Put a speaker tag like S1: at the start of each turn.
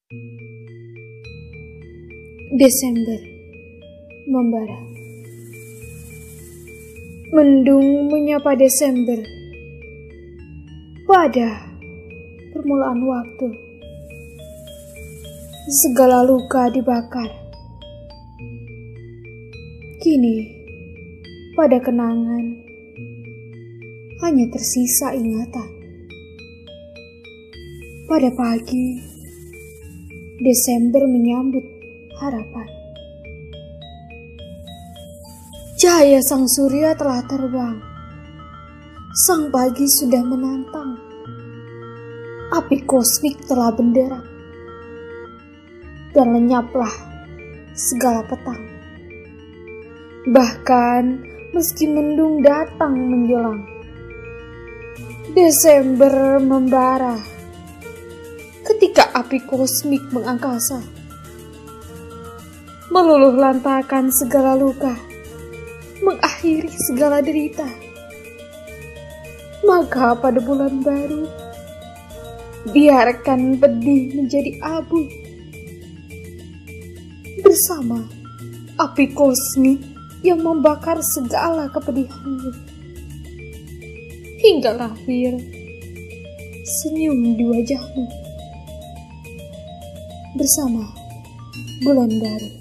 S1: Desember membara. Mendung menyapa Desember pada permulaan waktu. Segala luka dibakar. Kini pada kenangan hanya tersisa ingatan. Pada pagi Desember menyambut harapan. Cahaya sang surya telah terbang. Sang pagi sudah menantang. Api kosmik telah benderang. Dan lenyaplah segala petang. Bahkan meski mendung datang menjelang, Desember membara ketika api kosmik mengangkasa, meluluh lantakan segala luka, mengakhiri segala derita. Maka pada bulan baru, biarkan pedih menjadi abu. Bersama api kosmik yang membakar segala kepedihanmu, hingga lahir senyum di wajahmu bersama bulan baru.